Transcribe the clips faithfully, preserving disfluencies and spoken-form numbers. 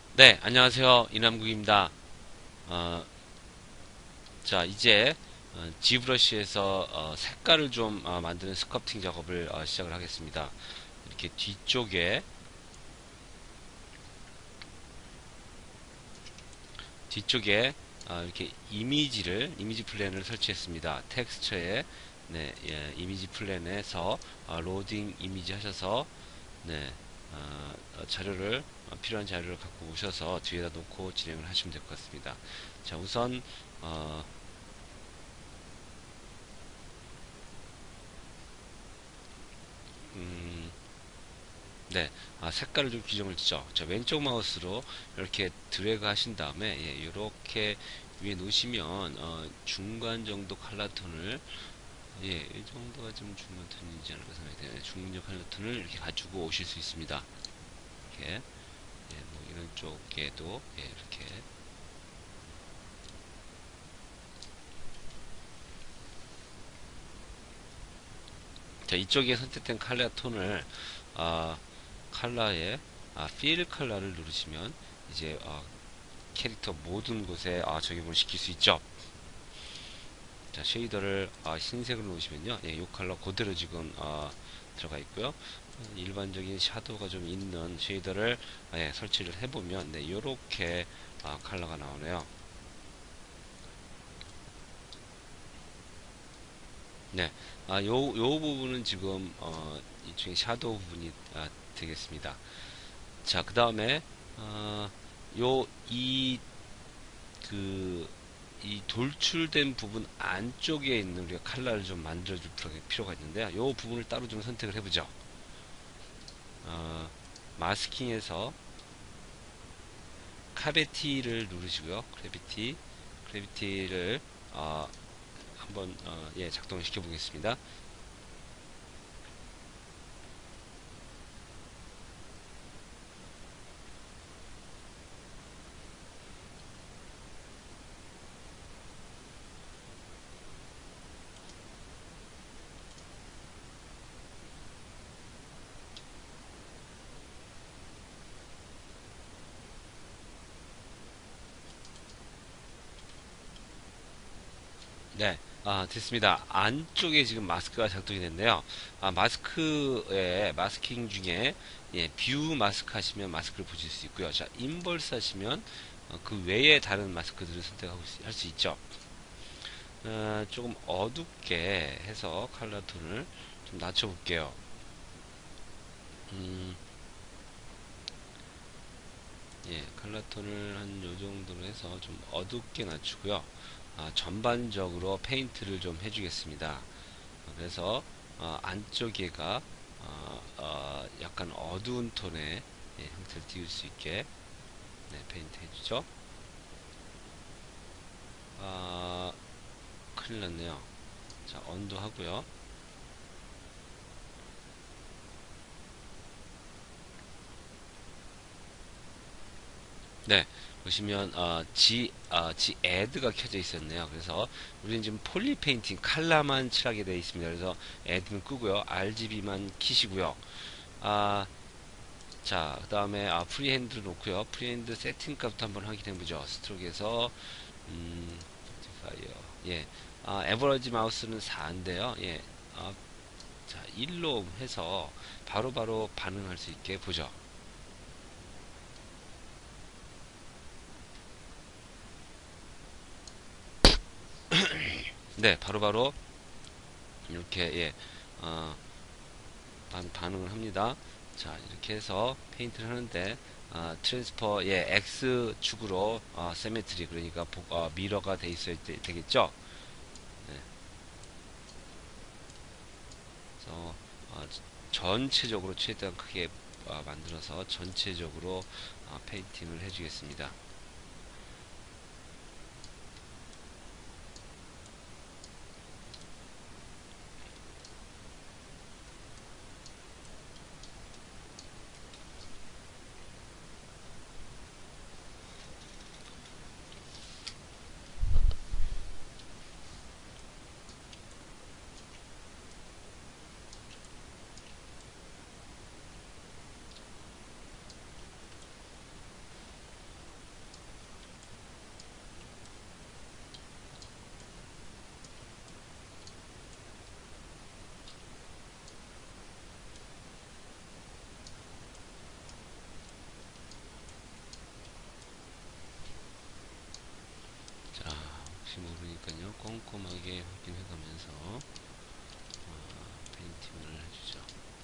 네, 안녕하세요. 이남국입니다. 어, 자, 이제 어, 지브러시에서 어, 색깔을 좀 어, 만드는 스컬프팅 작업을 어, 시작을 하겠습니다. 이렇게 뒤쪽에 뒤쪽에 어, 이렇게 이미지를 이미지 플랜을 설치했습니다. 텍스처에 네, 예, 이미지 플랜에서 어, 로딩 이미지 하셔서 네, 어, 어, 자료를 어, 필요한 자료를 갖고 오셔서 뒤에다 놓고 진행을 하시면 될 것 같습니다. 자, 우선 어, 음, 네, 아, 색깔을 좀 규정을 지죠. 자, 왼쪽 마우스로 이렇게 드래그 하신 다음에, 예, 이렇게 위에 놓으시면, 어, 중간 정도 칼라 톤을, 예, 이 정도가 좀 중간 톤이지 않을까 생각이 되네요. 중간 칼라 톤을 이렇게 가지고 오실 수 있습니다. 이렇게, 예, 뭐, 이런 쪽에도, 예, 이렇게. 자, 이쪽에 선택된 칼라 톤을, 아, 칼라에, 아, 필 칼라를 누르시면, 이제, 어, 캐릭터 모든 곳에, 아, 적용을 시킬 수 있죠. 자, 쉐이더를 아, 흰색으로 놓으시면요. 예, 이 컬러 그대로 지금 아, 들어가 있고요. 어, 일반적인 샤도우가 좀 있는 쉐이더를 예, 설치를 해보면 네, 요렇게 아, 컬러가 나오네요. 네, 아, 요, 요 부분은 지금 어, 이쪽에 샤도우 부분이 아, 되겠습니다. 자, 그 다음에 어, 요, 이, 그, 이 돌출된 부분 안쪽에 있는 우리가 칼라를 좀 만들어줄 필요가 있는데요. 이 부분을 따로 좀 선택을 해보죠. 어, 마스킹에서 카베티를 누르시고요. 크래비티, 크래비티를 어, 한번 어, 예, 작동을 시켜 보겠습니다. 네, 아, 됐습니다. 안쪽에 지금 마스크가 작동이 됐네요. 아, 마스크에 마스킹 중에 예, 뷰 마스크 하시면 마스크를 보실 수 있고요. 자, 인벌스 하시면 어, 그 외에 다른 마스크들을 선택할 수 있죠. 어, 조금 어둡게 해서 컬러 톤을 좀 낮춰볼게요. 음, 예, 컬러 톤을 한 요 정도로 해서 좀 어둡게 낮추고요. 아, 전반적으로 페인트를 좀 해주겠습니다. 그래서 어, 안쪽에가 어, 어, 약간 어두운 톤의 예, 형태를 띄울 수 있게 네, 페인트 해주죠. 아, 큰일 났네요. 자, 언도 하고요. 네, 보시면 어, G, 어, G add가 켜져 있었네요. 그래서 우리는 지금 폴리 페인팅 칼라만 칠하게 되어 있습니다. 그래서 add는 끄고요. 알지비만 키시고요. 아, 자, 그 다음에 아, 프리핸드를 놓고요. 프리핸드 세팅 값부터 한번 확인해 보죠. 스트로크에서 음, 파이어 예, 아, 에버러지 마우스는 사인데요. 예, 아, 자, 일로 해서 바로바로 바로 반응할 수 있게 보죠. 네, 바로바로 바로 이렇게 예, 어, 반, 반응을 합니다. 자, 이렇게 해서 페인트를 하는데 아, 트랜스퍼 예, X축으로 아, 세메트리 그러니까 복, 아, 미러가 돼 있어야 되, 겠죠. 네, 그래서 아, 전체적으로 최대한 크게 아, 만들어서 전체적으로 아, 페인팅을 해주겠습니다. 혹시 모르니까요. 꼼꼼하게 확인해가면서 어, 페인팅을 해주죠.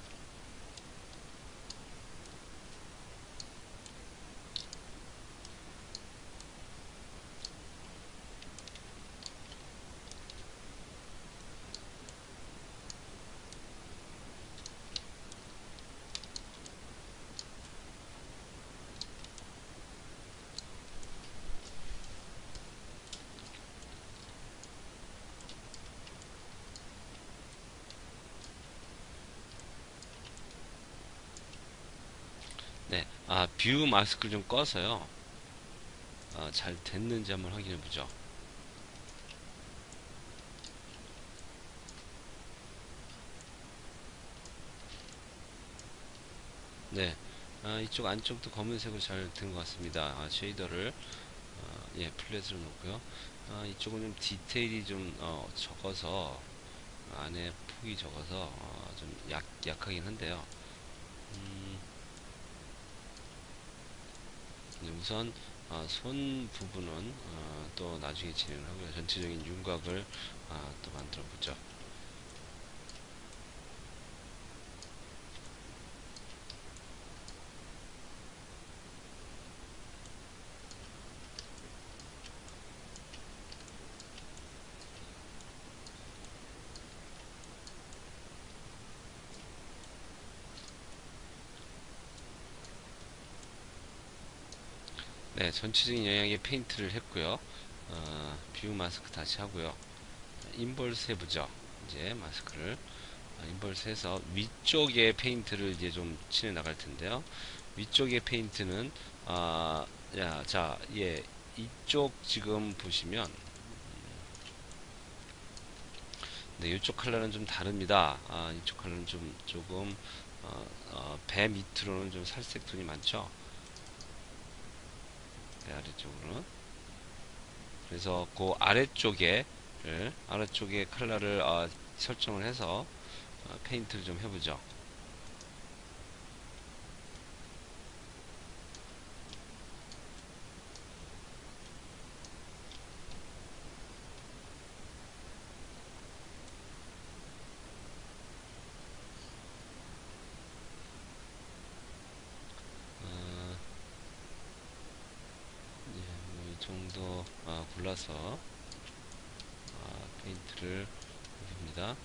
네, 아, 뷰 마스크를 좀 꺼서요. 아, 잘 됐는지 한번 확인해 보죠. 네, 아, 이쪽 안쪽도 검은색으로 잘 된 것 같습니다. 아, 쉐이더를 어, 예, 플랫으로 놓고요. 아, 이쪽은 좀 디테일이 좀 어, 적어서 안에 폭이 적어서 어, 좀 약, 약하긴 한데요. 음, 네, 우선 어, 손 부분은 어, 또 나중에 진행을 하고요. 전체적인 윤곽을 아, 또 만들어 보죠. 네, 전체적인 영역에 페인트를 했고요. 어, 뷰 마스크 다시 하고요. 인버스 해보죠. 이제 마스크를 어, 인버스 해서 위쪽에 페인트를 이제 좀 칠해 나갈 텐데요. 위쪽의 페인트는 아, 야, 자, 예, 이쪽 지금 보시면 네, 이쪽 컬러는 좀 다릅니다. 아, 이쪽 컬러는 좀 조금 어, 어, 배 밑으로는 좀 살색 톤이 많죠. 배 아래쪽으로는. 그래서 그 아래쪽에 아래쪽에 컬러를 어, 설정을 해서 어, 페인트를 좀 해보죠. 어, 예, 뭐이 정도 어, 골라서 어, 페인트를 해봅니다.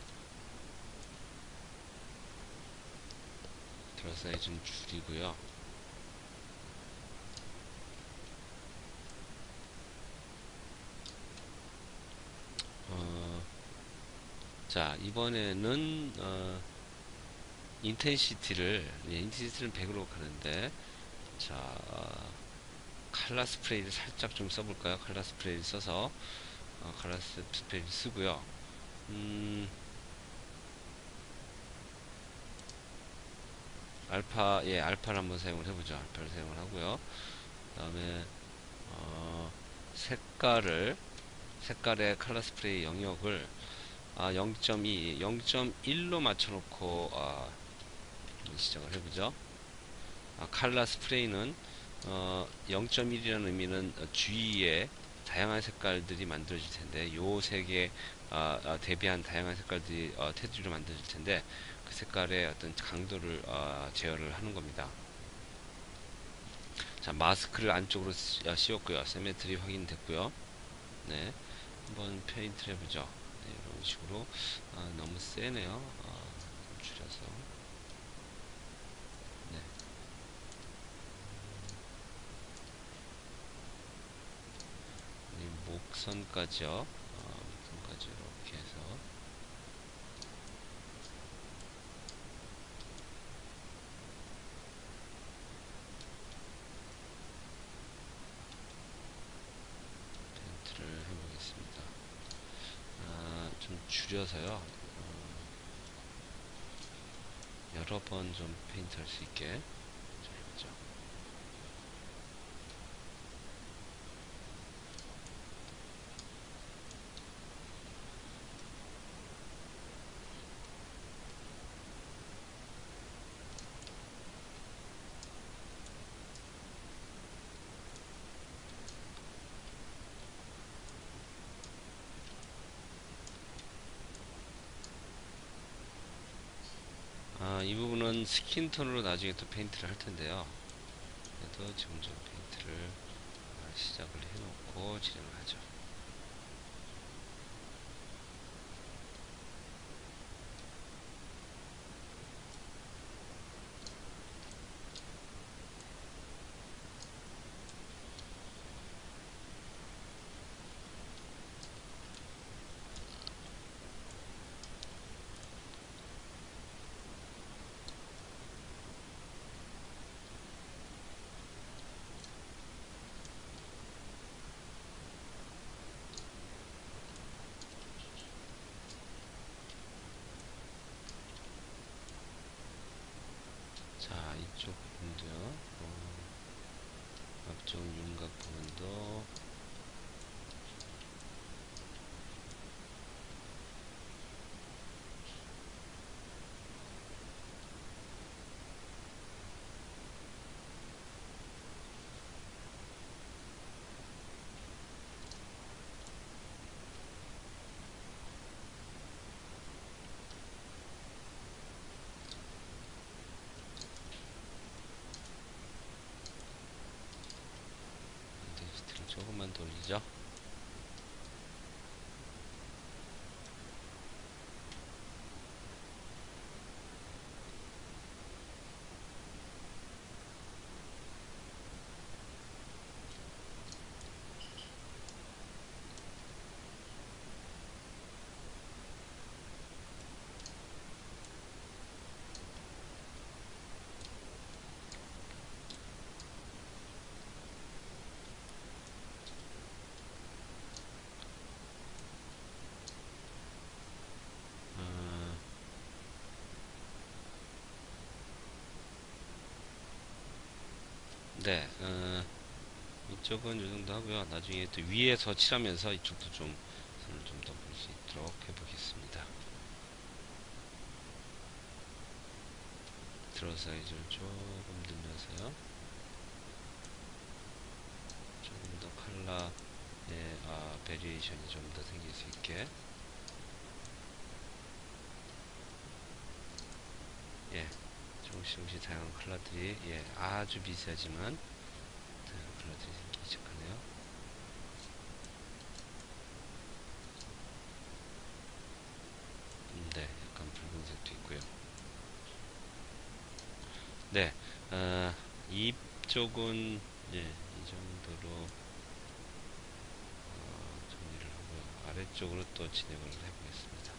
드라 사이즈는 줄이고요. 어, 자, 이번에는 어, 인텐시티를 예, 인텐시티는 백으로 가는데 자, 어, 칼라 스프레이를 살짝 좀 써볼까요? 칼라 스프레이를 써서 어, 칼라 스프레이를 쓰고요. 음, 알파, 예, 알파를 한번 사용을 해보죠. 알파를 사용을 하고요. 그 다음에, 어, 색깔을, 색깔의 칼라 스프레이 영역을, 아, 영 점 이, 영 점 일로 맞춰놓고, 아, 시작을 해보죠. 아, 칼라 스프레이는, 어, 영 점 일이라는 의미는 주위에 다양한 색깔들이 만들어질 텐데, 요 색에, 아, 아, 대비한 다양한 색깔들이, 어, 테두리로 만들어질 텐데, 그 색깔의 어떤 강도를, 어, 제어를 하는 겁니다. 자, 마스크를 안쪽으로 씌- 아, 씌웠고요. 시메트리 확인됐고요. 네, 한번 페인트를 해보죠. 네, 이런 식으로. 아, 너무 세네요. 아, 좀 줄여서. 네, 이 목선까지요. 아, 목선까지 이렇게 해서 페인트를 해보겠습니다. 아, 좀 줄여서요. 여러 번 좀 페인트 할 수 있게 줄여보죠. 이 부분은 스킨톤으로 나중에 또 페인트를 할 텐데요. 그래도 지금 좀 페인트를 시작을 해놓고 진행을 하죠. 자, 이쪽 부분도요. 어, 앞쪽 윤곽 부분도 인덱스트를 조금만 돌리죠. 어, 네, 어, 이쪽은 이 정도 하고요. 나중에 또 위에서 칠하면서 이쪽도 좀 선을 좀 더 볼 수 있도록 해보겠습니다. 드로 사이즈를 조금 늘려서요. 조금 더 컬러의 아, 베리에이션이 좀 더 생길 수 있게. 예, 조금씩 조금씩 다양한 컬러들이 예, 아주 미세하지만 다양한 컬러들이 생기기 시작하네요. 음, 네, 약간 붉은색도 있고요. 네, 어, 이쪽은 예, 이 정도로 어, 정리를 하고요. 아래쪽으로 또 진행을 해보겠습니다.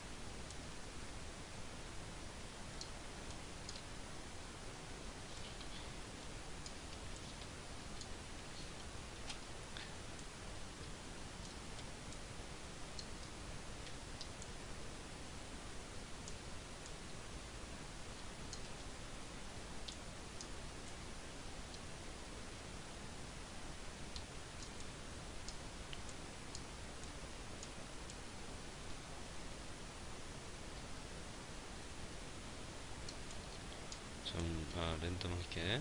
좀 아, 랜덤하게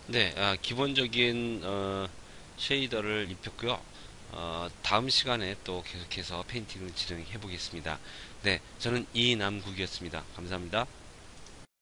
네, 아, 기본적인 어, 쉐이더를 입혔고요. 어, 다음 시간에 또 계속해서 페인팅을 진행해 보겠습니다. 네, 저는 이남국이었습니다. 감사합니다.